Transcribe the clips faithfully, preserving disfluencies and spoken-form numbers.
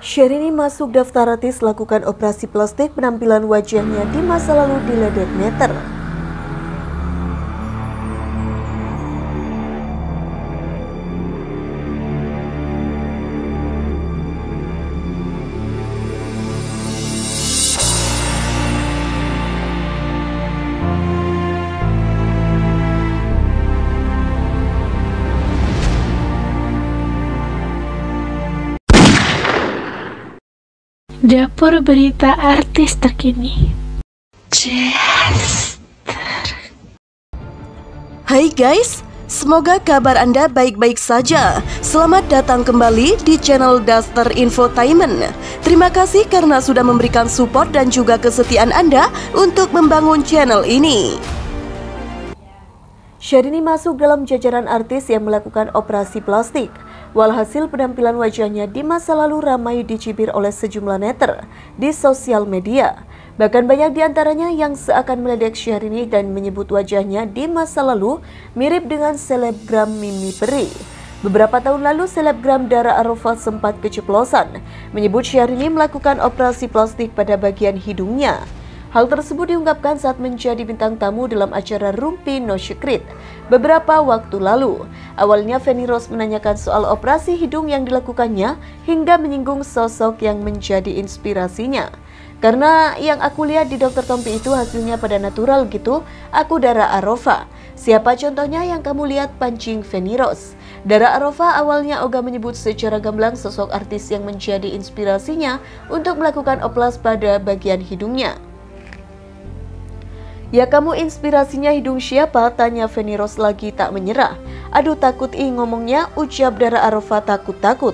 Syahrini masuk daftar artis lakukan operasi plastik, penampilan wajahnya di masa lalu diledek meter. Dapur berita artis terkini. Hai guys, semoga kabar Anda baik-baik saja. Selamat datang kembali di channel Duster Infotainment. Terima kasih karena sudah memberikan support dan juga kesetiaan Anda untuk membangun channel ini. Syahrini masuk dalam jajaran artis yang melakukan operasi plastik. Walhasil penampilan wajahnya di masa lalu ramai dicibir oleh sejumlah netter di sosial media. Bahkan banyak diantaranya yang seakan meledek Syahrini dan menyebut wajahnya di masa lalu mirip dengan selebgram Mimi Peri. Beberapa tahun lalu selebgram Dara Arofah sempat keceplosan menyebut Syahrini melakukan operasi plastik pada bagian hidungnya. Hal tersebut diungkapkan saat menjadi bintang tamu dalam acara Rumpi No Secret beberapa waktu lalu. Awalnya Feni Rose menanyakan soal operasi hidung yang dilakukannya hingga menyinggung sosok yang menjadi inspirasinya. Karena yang aku lihat di dokter Tompi itu hasilnya pada natural gitu, aku Dara Arofah. Siapa contohnya yang kamu lihat pancing Feni Rose? Dara Arofah awalnya ogah menyebut secara gamblang sosok artis yang menjadi inspirasinya untuk melakukan oplas pada bagian hidungnya. Ya kamu inspirasinya hidung siapa? Tanya Feni Rose lagi tak menyerah. Aduh takut ih ngomongnya, ucap Dara Arofah takut-takut.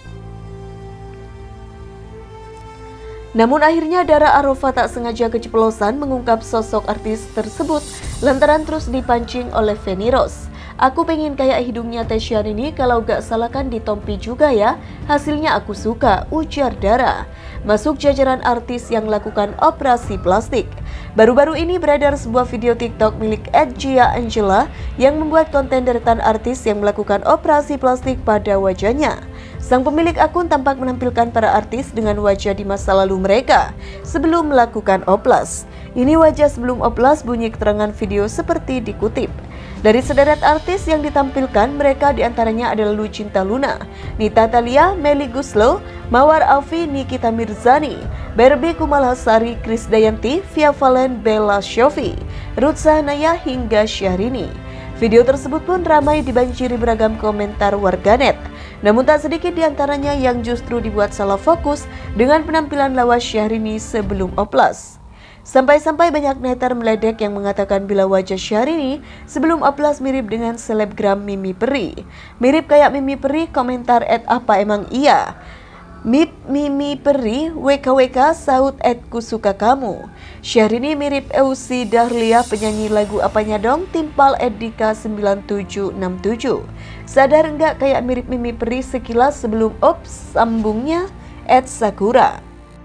Namun akhirnya Dara Arofah tak sengaja keceplosan mengungkap sosok artis tersebut lantaran terus dipancing oleh Feni Rose. Aku pengen kayak hidungnya Teh Syahrini, kalau gak salah kan di Tompi juga ya. Hasilnya aku suka, ujar Dara. Masuk jajaran artis yang melakukan operasi plastik. Baru-baru ini beredar sebuah video TikTok milik et gia angela yang membuat konten deretan artis yang melakukan operasi plastik pada wajahnya. Sang pemilik akun tampak menampilkan para artis dengan wajah di masa lalu mereka sebelum melakukan oplas. Ini wajah sebelum oplas, bunyi keterangan video seperti dikutip. Dari sederet artis yang ditampilkan, mereka diantaranya adalah Lucinta Luna, Nita Thalia, Melly Goeslaw, Mawar Alfi, Nikita Mirzani, Barbie Kumalasari, Krisdayanti, Via Valen, Bella Shofie, Ruth Sahanaya hingga Syahrini. Video tersebut pun ramai dibanjiri beragam komentar warganet. Namun tak sedikit diantaranya yang justru dibuat salah fokus dengan penampilan lawas Syahrini sebelum oplas. Sampai-sampai banyak netter meledek yang mengatakan bila wajah Syahrini sebelum oplas mirip dengan selebgram Mimi Peri. Mirip kayak Mimi Peri, komentar et apa emang iya? Mip Mimi Peri, W K W K, saut et ku suka kamu. Syahrini mirip Eusi Dahlia, penyanyi lagu apanya dong, timpal Edika sembilan tujuh enam tujuh. Sadar enggak kayak mirip Mimi Peri sekilas sebelum ops, sambungnya et Sakura.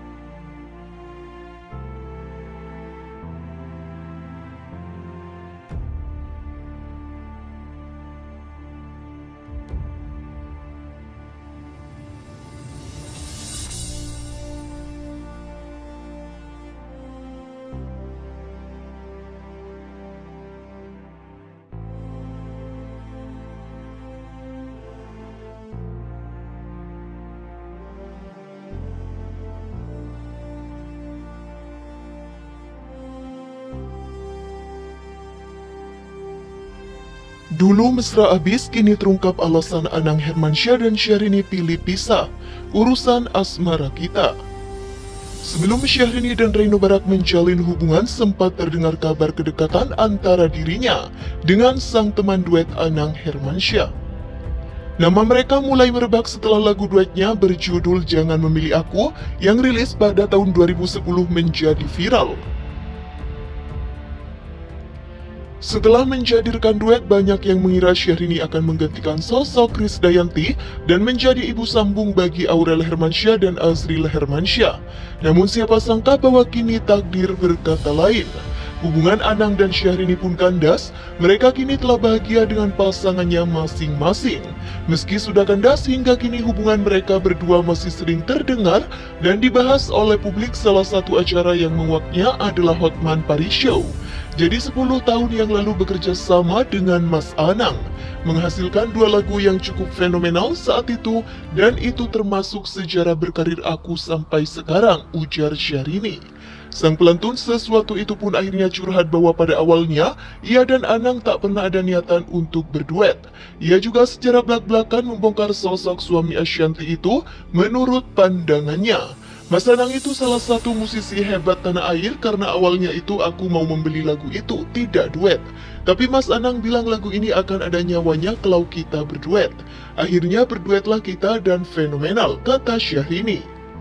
Dulu mesra abis, kini terungkap alasan Anang Hermansyah dan Syahrini pilih pisah. Urusan asmara kita. Sebelum Syahrini dan Reino Barak menjalin hubungan, sempat terdengar kabar kedekatan antara dirinya dengan sang teman duet Anang Hermansyah. Nama mereka mulai merebak setelah lagu duetnya berjudul Jangan Memilih Aku yang rilis pada tahun dua ribu sepuluh menjadi viral. Setelah menjadi rekan duet, banyak yang mengira Syahrini akan menggantikan sosok Krisdayanti dan menjadi ibu sambung bagi Aurel Hermansyah dan Azril Hermansyah. Namun siapa sangka bahwa kini takdir berkata lain. Hubungan Anang dan Syahrini pun kandas, mereka kini telah bahagia dengan pasangannya masing-masing. Meski sudah kandas, hingga kini hubungan mereka berdua masih sering terdengar dan dibahas oleh publik. Salah satu acara yang menguaknya adalah Hotman Paris Show. Jadi sepuluh tahun yang lalu bekerja sama dengan Mas Anang, menghasilkan dua lagu yang cukup fenomenal saat itu, dan itu termasuk sejarah berkarir aku sampai sekarang, ujar Syahrini. Sang pelantun sesuatu itu pun akhirnya curhat bahwa pada awalnya ia dan Anang tak pernah ada niatan untuk berduet. Ia juga secara belak-belakan membongkar sosok suami Ashanty itu menurut pandangannya. Mas Anang itu salah satu musisi hebat tanah air karena awalnya itu aku mau membeli lagu itu, tidak duet. Tapi Mas Anang bilang lagu ini akan ada nyawanya kalau kita berduet. Akhirnya berduetlah kita dan fenomenal, kata Syahrini.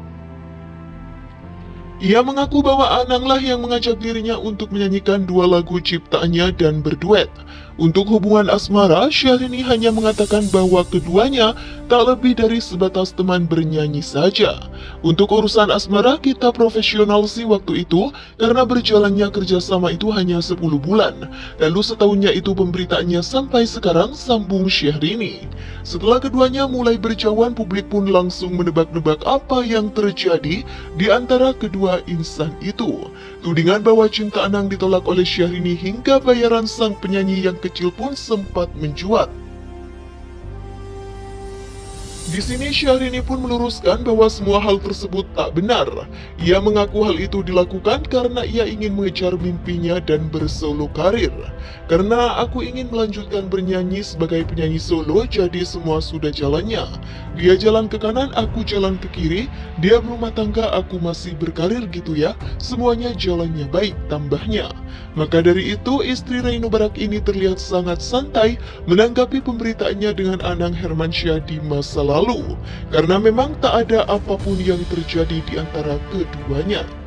Ia mengaku bahwa Ananglah yang mengajak dirinya untuk menyanyikan dua lagu ciptaannya dan berduet. Untuk hubungan asmara, Syahrini hanya mengatakan bahwa keduanya tak lebih dari sebatas teman bernyanyi saja. Untuk urusan asmara, kita profesional sih waktu itu, karena berjalannya kerjasama itu hanya sepuluh bulan. Lalu setahunnya itu pemberitaannya sampai sekarang, sambung Syahrini. Setelah keduanya mulai berjauhan, publik pun langsung menebak-nebak apa yang terjadi di antara kedua insan itu. Tudingan bahwa cinta Anang ditolak oleh Syahrini hingga bayaran sang penyanyi yang kecil pun sempat mencuat. Di sini Syahrini pun meluruskan bahwa semua hal tersebut tak benar. Ia mengaku hal itu dilakukan karena ia ingin mengejar mimpinya dan bersolo karir. Karena aku ingin melanjutkan bernyanyi sebagai penyanyi solo, jadi semua sudah jalannya. Dia jalan ke kanan, aku jalan ke kiri. Dia berumah tangga, aku masih berkarir gitu ya. Semuanya jalannya baik, tambahnya. Maka dari itu, istri Reino Barak ini terlihat sangat santai menanggapi pemberitaannya dengan Anang Hermansyah di masa lalu. Karena memang tak ada apapun yang terjadi di antara keduanya.